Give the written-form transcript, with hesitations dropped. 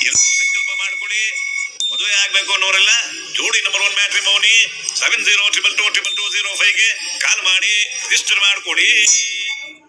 ಸಂಕಲ್ಪ ಮಾಡ್ಕೊಡಿ. ಮದುವೆ ಆಗ್ಬೇಕು ಅನ್ನೋರೆಲ್ಲ ಜೋಡಿ ನಂಬರ್ 1 ಮ್ಯಾಟ್ರಿಮೋನಿ 7022222205 ಕಾಲ್ ಮಾಡಿ ರಿಜಿಸ್ಟರ್ ಮಾಡ್ಕೊಡಿ.